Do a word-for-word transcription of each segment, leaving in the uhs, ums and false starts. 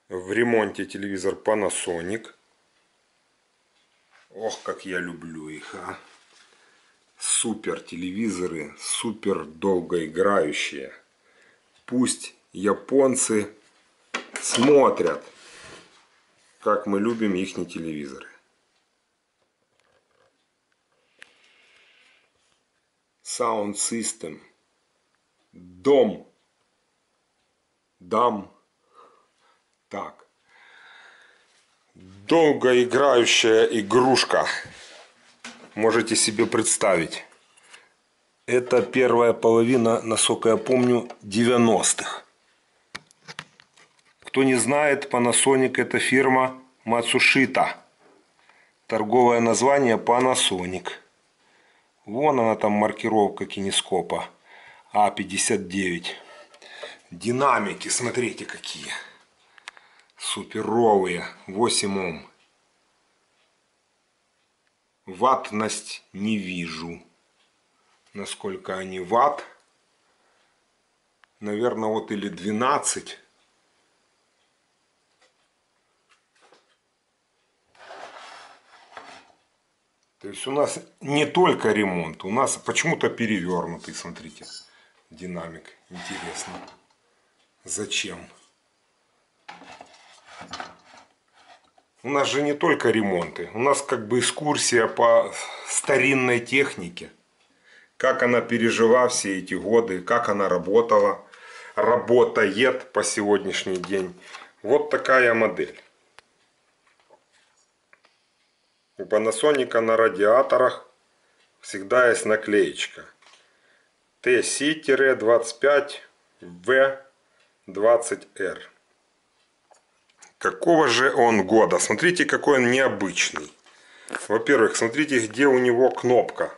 В ремонте телевизор Panasonic. Ох, как я люблю их, а. Супер телевизоры, супер долгоиграющие. Пусть японцы смотрят, как мы любим их телевизоры. Sound System. Дом. Дам. Так. Долгоиграющая игрушка. Можете себе представить. Это первая половина, насколько я помню, девяностых. Кто не знает, Panasonic — это фирма Matsushita. Торговое название Panasonic. Вон она там, маркировка кинескопа А пятьдесят девять. Динамики, смотрите какие. Суперовые. восемь Ом. Ваттность не вижу. Насколько они ватт. Наверное, вот или двенадцать. То есть у нас не только ремонт, у нас почему-то перевернутый, смотрите, динамик. Интересно. Зачем? У нас же не только ремонты, у нас как бы экскурсия по старинной технике. Как она пережила все эти годы, как она работала, работает по сегодняшний день. Вот такая модель. У Panasonic на радиаторах всегда есть наклеечка Т Си двадцать пять В двадцать Р. Какого же он года? Смотрите, какой он необычный. Во-первых, смотрите, где у него кнопка.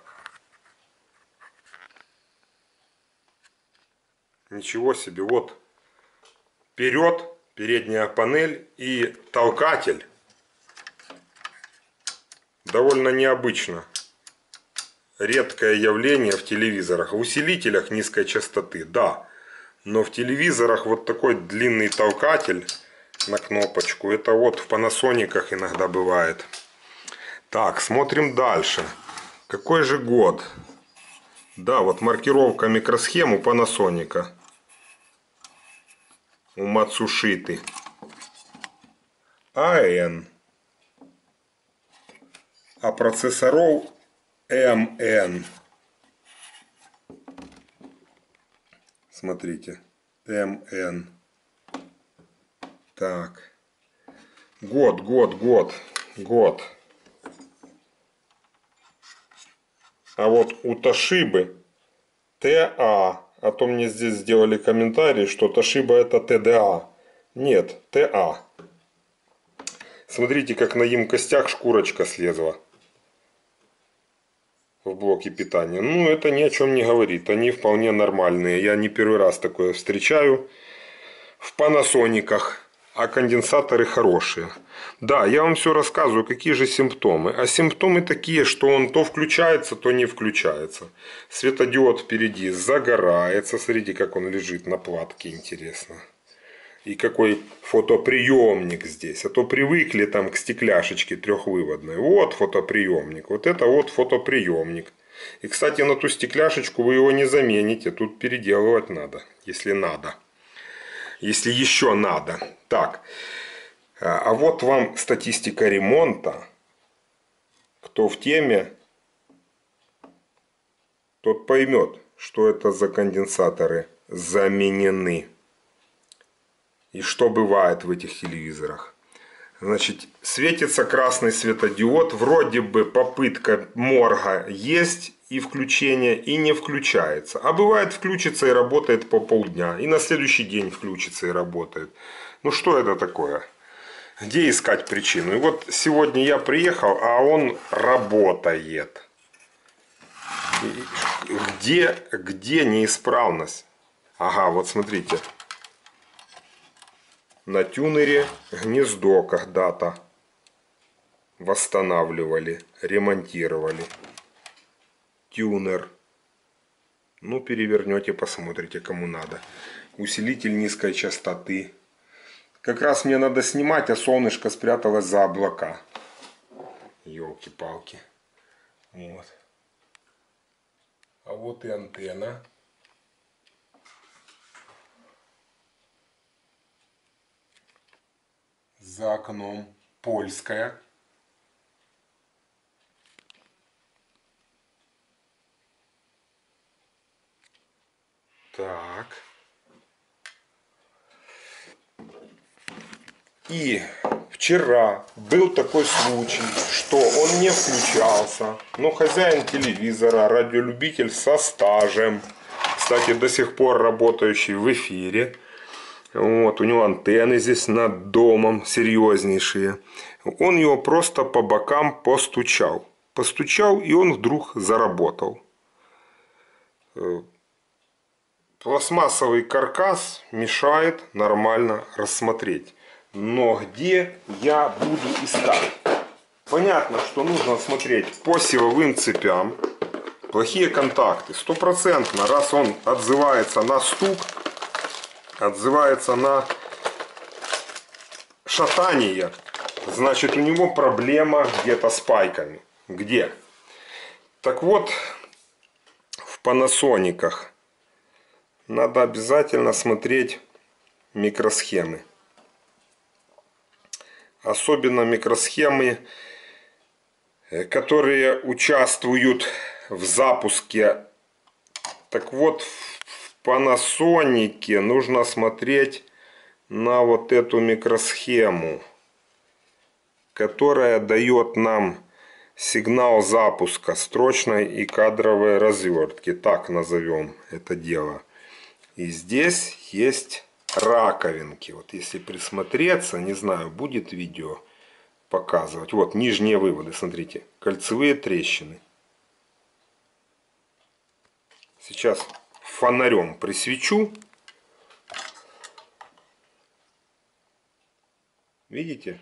Ничего себе. Вот вперед, передняя панель и толкатель. Довольно необычно. Редкое явление в телевизорах. В усилителях низкой частоты, да. Но в телевизорах вот такой длинный толкатель на кнопочку. Это вот в Panasonic иногда бывает. Так, смотрим дальше. Какой же год? Да, вот маркировка микросхем у Panasonic. У Matsushita. А Н. А процессоров М Н. Смотрите. М Н. Так. Год, год, год. Год. А вот у Toshiba Т А. А то мне здесь сделали комментарий, что Toshiba это Т Д А. Нет, Т А. Смотрите, как на емкостях шкурочка слезла. В блоке питания. Ну, это ни о чем не говорит. Они вполне нормальные. Я не первый раз такое встречаю в Panasonic. А конденсаторы хорошие. Да, я вам все рассказываю, какие же симптомы. А симптомы такие, что он то включается, то не включается. Светодиод впереди загорается. Смотрите, как он лежит на платке, интересно. И какой фотоприемник здесь. А то привыкли там к стекляшечке трехвыводной. Вот фотоприемник. Вот это вот фотоприемник. И, кстати, на ту стекляшечку вы его не замените. Тут переделывать надо, если надо. Если еще надо. Так. А вот вам статистика ремонта. Кто в теме, тот поймет, что это за конденсаторы заменены. И что бывает в этих телевизорах. Значит, светится красный светодиод. Вроде бы попытка морга есть и включение, и не включается. А бывает включится и работает по полдня. И на следующий день включится и работает. Ну что это такое? Где искать причину? И вот сегодня я приехал, а он работает. Где, где неисправность? Ага, вот смотрите. На тюнере гнездо когда-то восстанавливали, ремонтировали. Тюнер. Ну, перевернете, посмотрите, кому надо. Усилитель низкой частоты. Как раз мне надо снимать, а солнышко спряталось за облака. Ёлки-палки. Вот. А вот и антенна. За окном польская. Так. И вчера был такой случай, что он не включался, но хозяин телевизора, радиолюбитель со стажем, кстати, до сих пор работающий в эфире, вот, у него антенны здесь над домом серьезнейшие, он его просто по бокам постучал. Постучал, и он вдруг заработал. Пластмассовый каркас мешает нормально рассмотреть. Но где я буду искать? Понятно, что нужно смотреть по силовым цепям. Плохие контакты. Стопроцентно, раз он отзывается на стук, отзывается на шатание, значит у него проблема где-то с пайками. Где? Так вот, в панасониках надо обязательно смотреть микросхемы. Особенно микросхемы, которые участвуют в запуске. Так вот, в панасонике нужно смотреть на вот эту микросхему, которая дает нам сигнал запуска строчной и кадровой развертки. Так назовем это дело. И здесь есть раковинки. Вот если присмотреться, не знаю, будет видео показывать. Вот нижние выводы, смотрите, кольцевые трещины. Сейчас фонарем присвечу. Видите?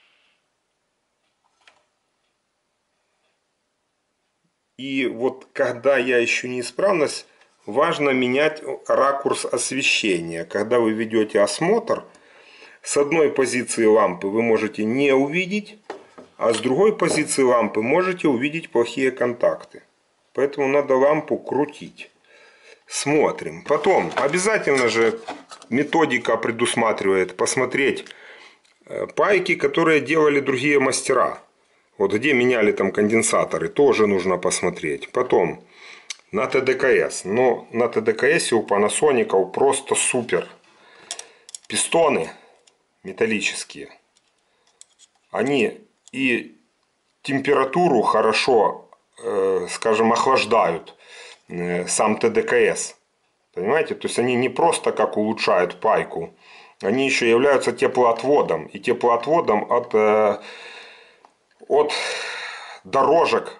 И вот когда я ищу неисправность, важно менять ракурс освещения. Когда вы ведете осмотр, с одной позиции лампы вы можете не увидеть, а с другой позиции лампы можете увидеть плохие контакты. Поэтому надо лампу крутить. Смотрим. Потом обязательно же методика предусматривает посмотреть пайки, которые делали другие мастера. Вот где меняли там конденсаторы, тоже нужно посмотреть. Потом на ТДКС. Но на ТДКС у Panasonic просто супер. Пистоны металлические. Они и температуру хорошо, э, скажем, охлаждают э, сам ТДКС. Понимаете? То есть они не просто как улучшают пайку. Они еще являются теплоотводом. И теплоотводом от, э, от дорожек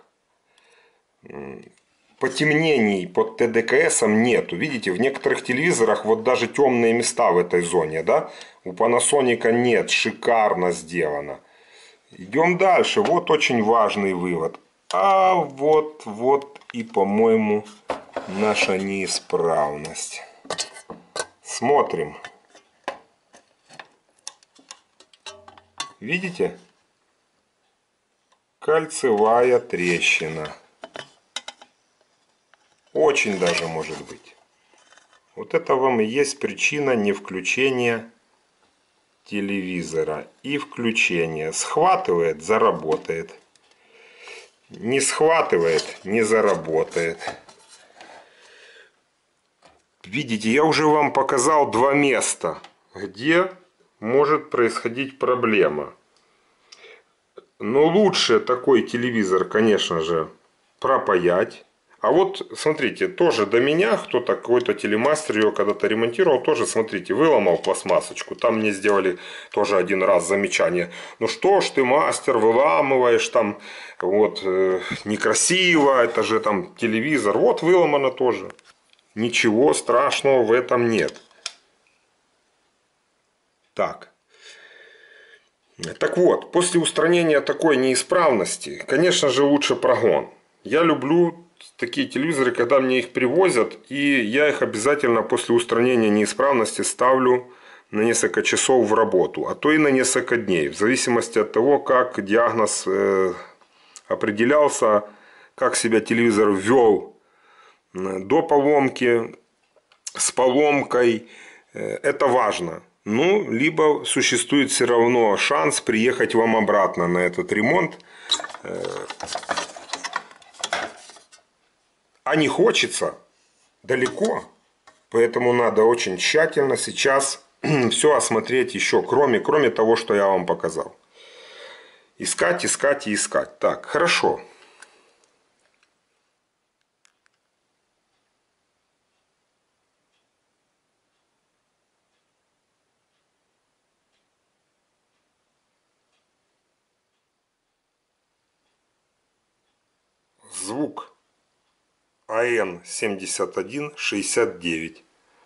потемнений под ТДКСом нету. Видите, в некоторых телевизорах вот даже темные места в этой зоне, да? У Panasonic нет, шикарно сделано. Идем дальше. Вот очень важный вывод. А вот, вот и, по-моему, наша неисправность. Смотрим. Видите? Кольцевая трещина. Очень даже может быть. Вот это вам и есть причина не включения телевизора. И включение. Схватывает, заработает. Не схватывает, не заработает. Видите, я уже вам показал два места, где может происходить проблема. Но лучше такой телевизор, конечно же, пропаять. А вот, смотрите, тоже до меня кто-то, какой-то телемастер его когда-то ремонтировал, тоже, смотрите, выломал пластмассочку. Там мне сделали тоже один раз замечание. Ну что ж ты, мастер, выламываешь там, вот, э, некрасиво, это же там телевизор. Вот выломано тоже. Ничего страшного в этом нет. Так. Так вот, после устранения такой неисправности, конечно же, лучше прогон. Я люблю такие телевизоры, когда мне их привозят, и я их обязательно после устранения неисправности ставлю на несколько часов в работу, а то и на несколько дней, в зависимости от того, как диагноз э, определялся, как себя телевизор вел до поломки, с поломкой. Это важно. Ну, либо существует все равно шанс приехать вам обратно на этот ремонт. А не хочется далеко. Поэтому надо очень тщательно сейчас все осмотреть еще, кроме, кроме того, что я вам показал. Искать, искать и искать. Так, хорошо. Звук А Н семьдесят один шестьдесят девять.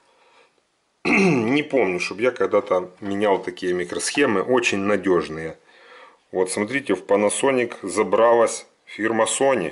Не помню, чтобы я когда-то менял такие микросхемы. Очень надежные. Вот смотрите, в Panasonic забралась фирма Sony.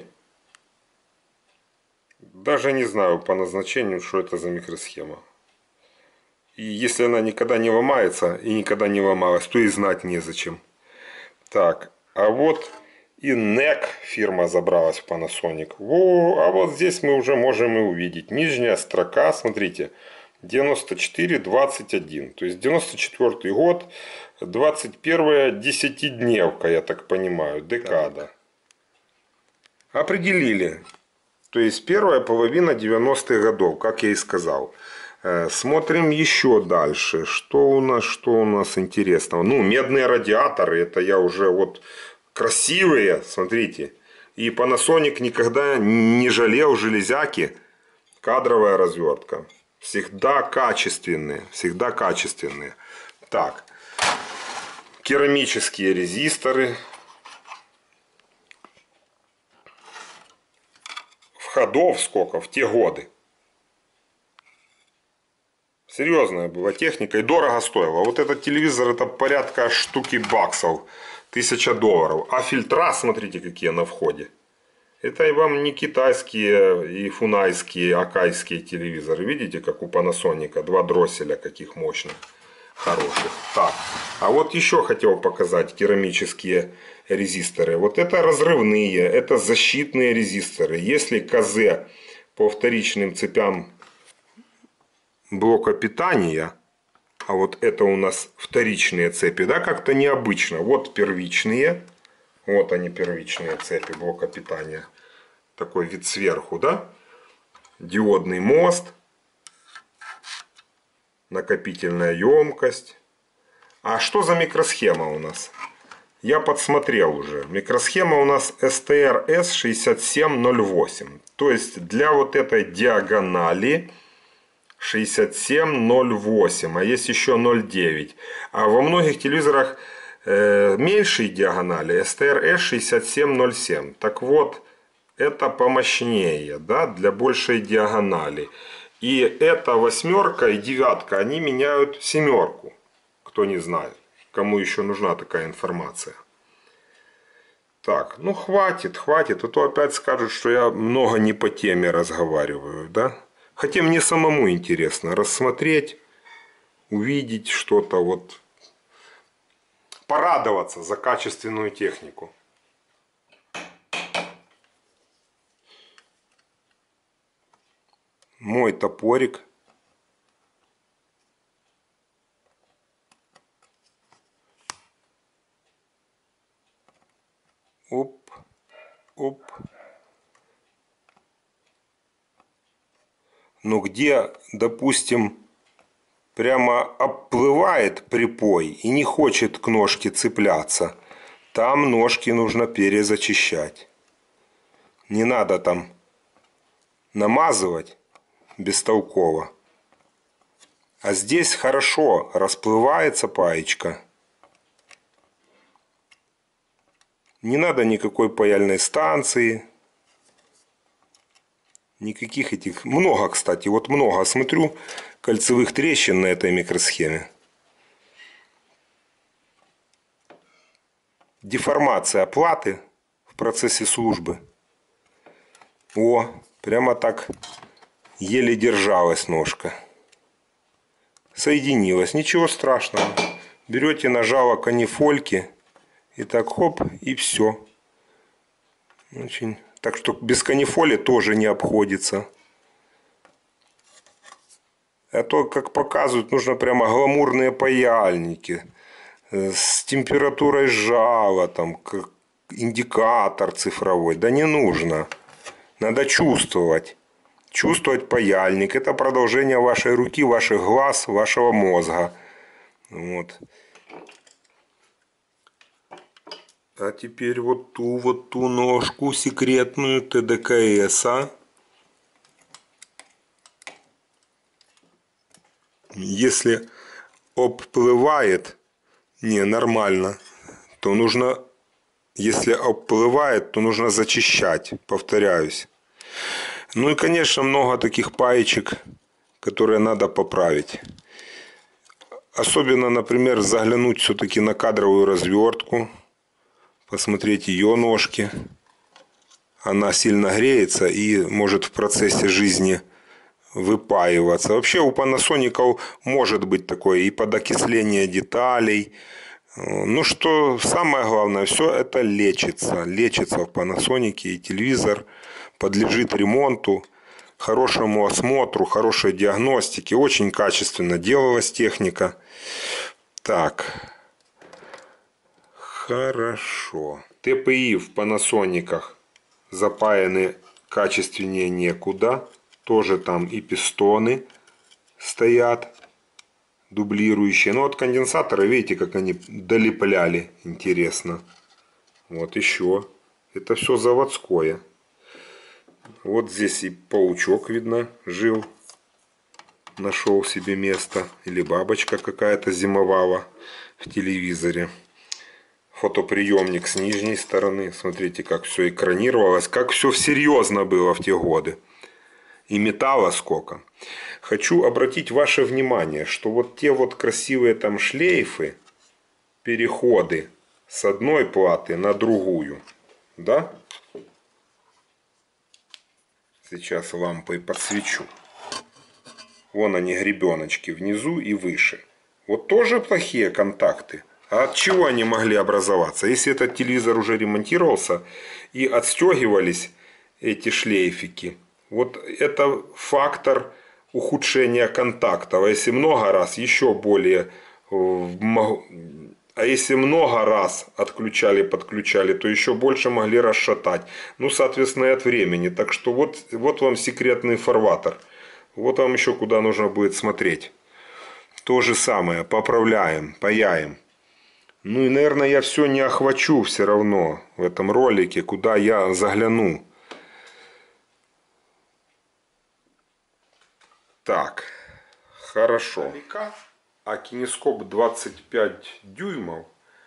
Даже не знаю по назначению, что это за микросхема. И если она никогда не ломается и никогда не ломалась, то и знать незачем. Так, а вот и эн и си фирма забралась в Panasonic. Во, а вот здесь мы уже можем и увидеть. Нижняя строка, смотрите, девяносто четыре двадцать один. То есть девяносто четвёртый год, двадцать первая десятидневка, я так понимаю, декада. Определили. То есть первая половина девяностых годов, как я и сказал. Смотрим еще дальше. Что у нас, что у нас интересного? Ну, медные радиаторы, это я уже вот красивые, смотрите. И Panasonic никогда не жалел железяки. Кадровая развертка. Всегда качественные, всегда качественные. Так, керамические резисторы. Входов сколько в те годы. Серьезная была техника и дорого стоила. Вот этот телевизор, это порядка штуки баксов. Тысяча долларов. А фильтра, смотрите, какие на входе. Это и вам не китайские и фунайские, акайские телевизоры. Видите, как у Panasonic. Два дросселя каких мощных. Хороших. Так. А вот еще хотел показать керамические резисторы. Вот это разрывные. Это защитные резисторы. Если КЗ по вторичным цепям блока питания, а вот это у нас вторичные цепи, да, как-то необычно. Вот первичные, вот они первичные цепи блока питания. Такой вид сверху, да. Диодный мост, накопительная емкость. А что за микросхема у нас? Я подсмотрел уже. Микросхема у нас эс тэ эр эс шестьдесят семь ноль восемь. То есть для вот этой диагонали шестьдесят семь ноль восемь, а есть еще ноль девять. А во многих телевизорах э, меньшей диагонали эс тэ эр эс шестьдесят семь ноль семь. Так вот, это помощнее, да, для большей диагонали. И эта восьмерка и девятка, они меняют семерку. Кто не знает, кому еще нужна такая информация. Так, ну хватит, хватит. А то опять скажут, что я много не по теме разговариваю, да. Хотя мне самому интересно рассмотреть, увидеть что-то, вот, порадоваться за качественную технику. Мой топорик. Оп, оп. Но где, допустим, прямо оплывает припой и не хочет к ножке цепляться, там ножки нужно перезачищать. Не надо там намазывать бестолково. А здесь хорошо расплывается паечка. Не надо никакой паяльной станции. Никаких этих... Много, кстати. Вот много. Смотрю кольцевых трещин на этой микросхеме. Деформация платы в процессе службы. О, прямо так еле держалась ножка. соединилось. Ничего страшного. Берете нажало канифольки и так хоп, и все. Очень. Так что без канифоли тоже не обходится. А то, как показывают, нужно прямо гламурные паяльники с температурой жала, там, как индикатор цифровой. Да не нужно. Надо чувствовать. Чувствовать паяльник. Это продолжение вашей руки, ваших глаз, вашего мозга. Вот. А теперь вот ту вот ту ножку секретную ТДКСа. Если обплывает, не, нормально, то нужно, если обплывает, то нужно зачищать, повторяюсь. Ну и, конечно, много таких паечек, которые надо поправить. Особенно, например, заглянуть все-таки на кадровую развертку, посмотреть ее ножки. Она сильно греется и может в процессе жизни выпаиваться. Вообще у Panasonic может быть такое и подокисление деталей. Ну что самое главное, все это лечится. Лечится в Panasonic, и телевизор подлежит ремонту, хорошему осмотру, хорошей диагностике. Очень качественно делалась техника. Так. Хорошо. ТПИ в Panasonic запаяны качественнее некуда. Тоже там и пистоны стоят, дублирующие. Но вот конденсаторы, видите, как они долепляли. Интересно. Вот еще. Это все заводское. Вот здесь и паучок, видно, жил. Нашел себе место. Или бабочка какая-то зимовала в телевизоре. Фотоприемник с нижней стороны. Смотрите, как все экранировалось. Как все серьезно было в те годы. И металла сколько. Хочу обратить ваше внимание, что вот те вот красивые там шлейфы, переходы с одной платы на другую, да? Сейчас лампой подсвечу. Вон они, гребеночки, внизу и выше. Вот тоже плохие контакты. А от чего они могли образоваться? Если этот телевизор уже ремонтировался и отстегивались эти шлейфики, вот это фактор ухудшения контактов. А если много раз, еще более. А если много раз отключали, подключали, то еще больше могли расшатать. Ну, соответственно, и от времени. Так что вот, вот вам секретный фарватер. Вот вам еще куда нужно будет смотреть. То же самое. Поправляем, паяем. Ну и, наверное, я все не охвачу все равно в этом ролике, куда я загляну. Так, хорошо. А кинескоп двадцать пять дюймов,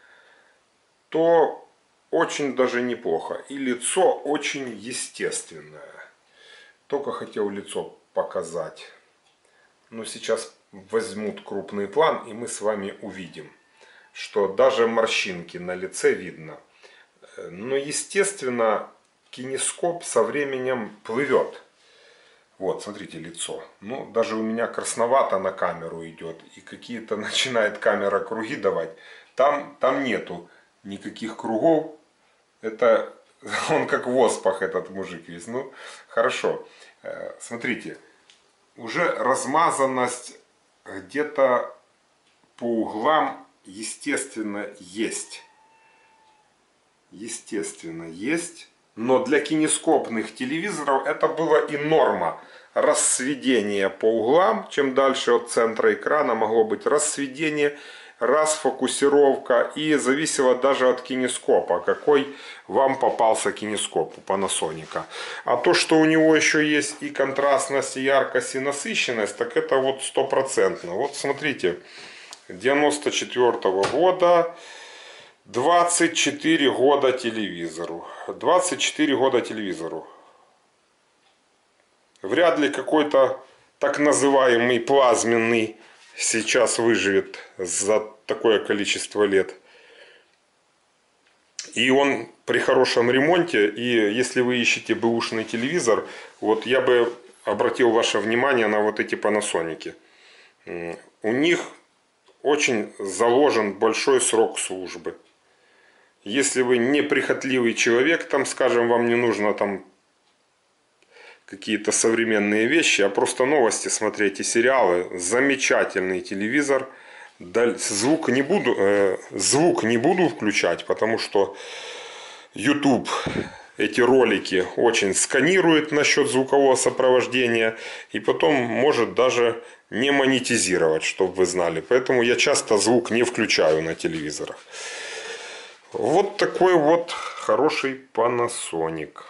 то очень даже неплохо. И лицо очень естественное. Только хотел лицо показать. Но сейчас возьмут крупный план, и мы с вами увидим, что даже морщинки на лице видно. Но, естественно, кинескоп со временем плывет. Вот, смотрите, лицо. Ну, даже у меня красновато на камеру идет. И какие-то начинает камера круги давать. Там, там нету никаких кругов. Это он как в оспах, этот мужик весь. Ну, хорошо. Смотрите. Уже размазанность где-то по углам, естественно, есть. Естественно, есть. Но для кинескопных телевизоров это было и норма. Рассведение по углам. Чем дальше от центра экрана могло быть рассведение, расфокусировка. И зависело даже от кинескопа, какой вам попался кинескоп у Panasonic. А то, что у него еще есть и контрастность, и яркость, и насыщенность, так это вот стопроцентно. Вот смотрите, девяносто четвёртого года. двадцать четыре года телевизору. двадцать четыре года телевизору. Вряд ли какой-то так называемый плазменный сейчас выживет за такое количество лет. И он при хорошем ремонте, и если вы ищете бэушный телевизор, вот я бы обратил ваше внимание на вот эти Panasonic. у них очень заложен большой срок службы. Если вы неприхотливый человек, там, скажем, вам не нужно там какие-то современные вещи, а просто новости смотреть и сериалы, замечательный телевизор. Звук не буду, э, звук не буду включать, потому что YouTube эти ролики очень сканирует насчет звукового сопровождения и потом может даже не монетизировать, чтобы вы знали. Поэтому я часто звук не включаю на телевизорах. Вот такой вот хороший Panasonic.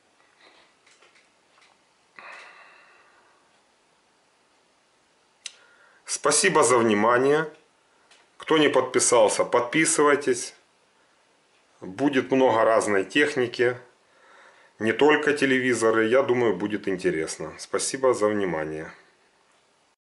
Спасибо за внимание. Кто не подписался, подписывайтесь. Будет много разной техники. Не только телевизоры. Я думаю, будет интересно. Спасибо за внимание.